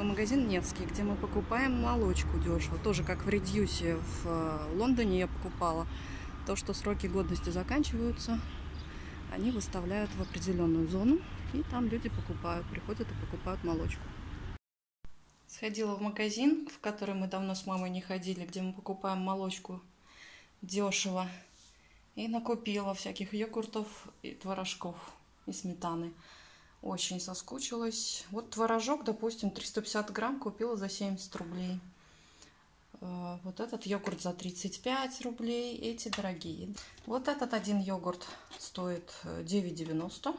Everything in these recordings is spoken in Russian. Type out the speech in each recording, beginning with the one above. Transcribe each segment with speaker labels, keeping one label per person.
Speaker 1: магазин Невский, где мы покупаем молочку дешево. Тоже как в Редьюсе в Лондоне я покупала. То, что сроки годности заканчиваются, они выставляют в определенную зону. И там люди покупают, приходят и покупают молочку. Сходила в магазин, в который мы давно с мамой не ходили, где мы покупаем молочку дешево. И накупила всяких йогуртов и творожков и сметаны. Очень соскучилась. Вот творожок, допустим, 350 грамм купила за 70 рублей. Вот этот йогурт за 35 рублей. Эти дорогие. Вот этот один йогурт стоит 9,90.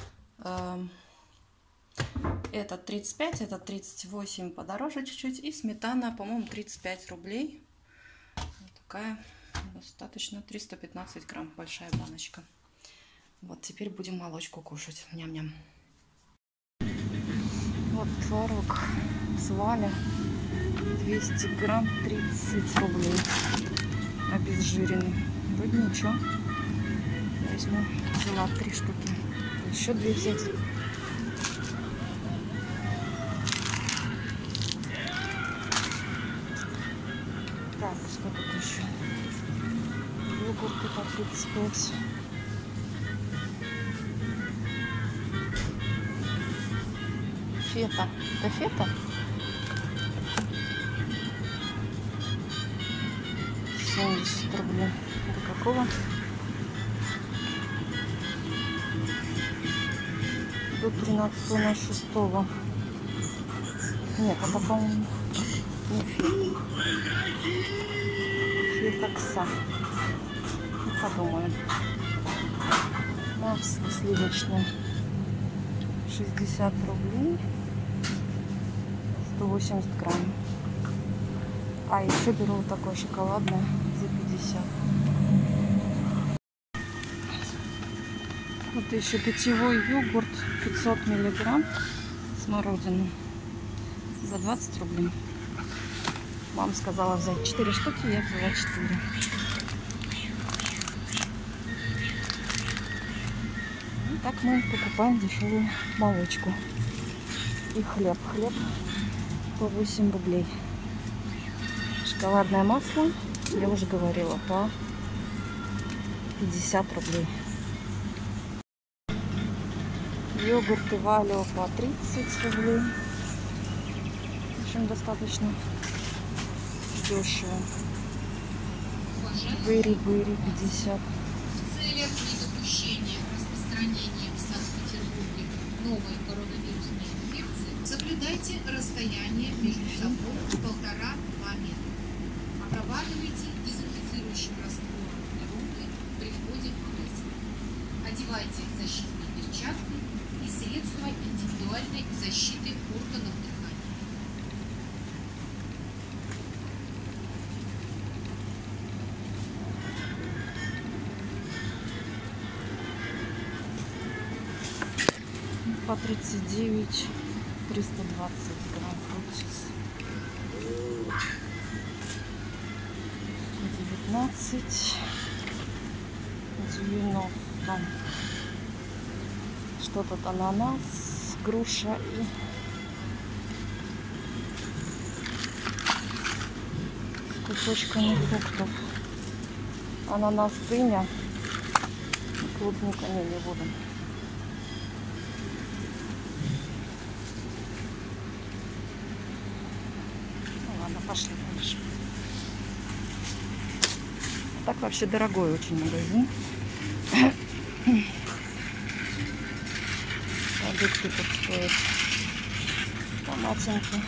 Speaker 1: Этот 35, этот 38, подороже чуть-чуть. И сметана, по-моему, 35 рублей. Вот такая достаточно, 315 грамм, большая баночка. Вот теперь будем молочку кушать. Ням-ням. Вот творог с Валя, 200 грамм, 30 рублей, обезжиренный. Вроде ничего. Возьму, взяла 3 штуки, еще 2 взять. Так, что тут еще? Йогурты по 35. Фета. Это фета? 70 рублей. Это какого? До 13.06. Нет, это, по-моему, не фета. Фетокса. Ну, подумаем. Масло сливочное. 60 рублей. 180 грамм. А еще беру вот такое шоколадное за 50. Вот еще питьевой йогурт 500 миллиграмм смородины за 20 рублей. Мама сказала взять 4 штуки, я взяла 4. И так мы покупаем дешевую молочку. И хлеб. Хлеб по 8 рублей. Шоколадное масло, я уже говорила, по 50 рублей. Йогурты Валио по 30 рублей. В общем, достаточно дешево. Бери 50.
Speaker 2: В целях недопущения распространения в Санкт-Петербурге новой коронавирусной инфекции соблюдайте расстояние между собой 1,5–2 метра. Обрабатывайте дезинфицирующим раствором руки при входе в магазин. Одевайте защитные перчатки и средства индивидуальной защиты органов дыхания.
Speaker 1: По 39, 320 грамм фруктис. 19, 90. Что тут? Ананас, груша и с кусочками фруктов. Ананас, дыня, клубника не буду. Ну ладно, пошли дальше. Так вообще дорогой очень магазин. Продукты тут стоят. Томатинки.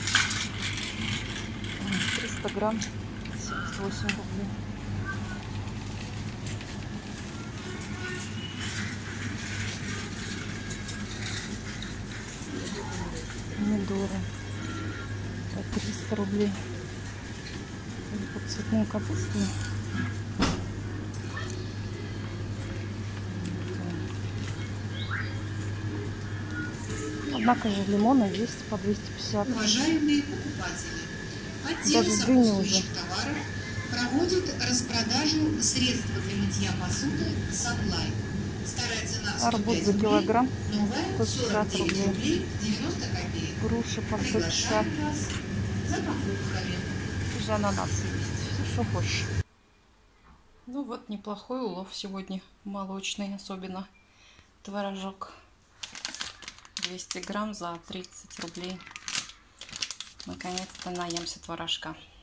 Speaker 1: 300 грамм, 78 рублей. Помидоры по 300 рублей. Под цветную капусту. Однако же лимоны есть по 250.
Speaker 2: Уважаемые покупатели, отдел
Speaker 1: Даже дыни уже.
Speaker 2: сопутствующих товаров проводит распродажу средств для мытья посуды Sunlight. Старая цена
Speaker 1: Арбуз
Speaker 2: 105
Speaker 1: за килограмм,
Speaker 2: рублей, новая
Speaker 1: 160
Speaker 2: 49
Speaker 1: рублей.
Speaker 2: рублей 90 копеек.
Speaker 1: груши по 150.
Speaker 2: Приглашаю вас за покупками.
Speaker 1: Даже ананасы есть. Все, что хочешь. Ну вот, неплохой улов сегодня. Молочный особенно. Творожок. 200 грамм за 30 рублей. Наконец-то наемся творожка.